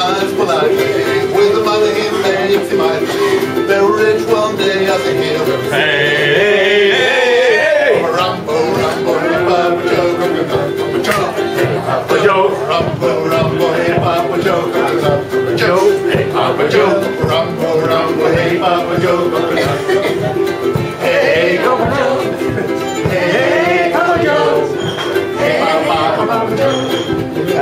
smiles politely. With the money he makes, he might be very rich one day as he hears them say, hey, hey, hey, Rumbo, Rumbo, hey, Papa Joe, Papa Joe, Papa Joe, Rumbo, Rumbo, hey, Papa Joe, Papa Joe, hey, Papa Joe, Rumbo, Rumbo, hey, Papa Joe, Papa Joe, hey, Papa Joe, hey, Papa Joe, hey, Papa Joe.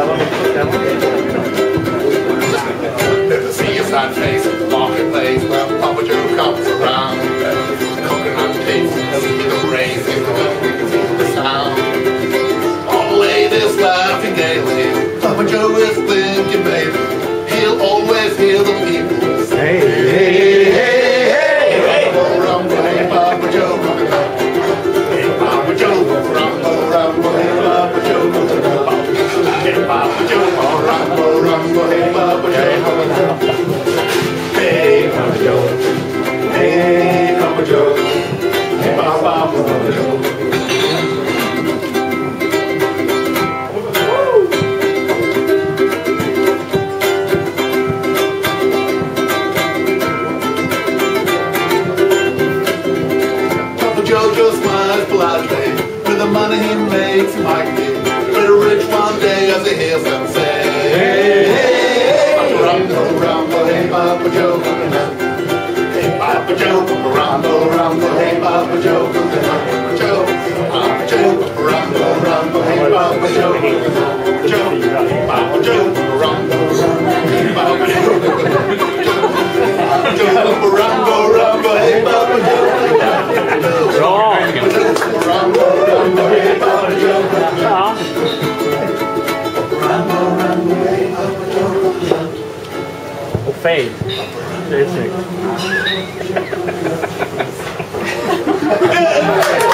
Never see a sad face at the marketplace when Papa Joe comes around. Coconut cakes, see the raisins, we can see the sound. All the ladies laughing gaily. Papa Joe is thinking maybe he'll always hear the people say, hey, hey, hey, hey, Rumbo, hey, Papa Joe, hey, Papa Joe, Rumbo, Rumbo, hey, Papa Joe, hey, Papa Joe, Rumbo, Rumbo, hey, Papa Joe, hey, Papa Joe, hey, Papa Joe, hey, Papa Joe. Joe just smiles politely. With the money he makes, he might be very rich one day as he hears them say, hey, hey, hey, Rumbo, Rumbo, hey, Papa Joe, hey, Papa Joe, Rumbo, Rumbo, hey, Papa Joe, Papa Joe, Papa Joe, Rumbo, Rumbo, hey, Papa Joe, Papa Joe, Rumbo, hey, Papa Joe, Papa Joe, Rumbo, Rumbo, hey, Papa Joe. Fade. Basic.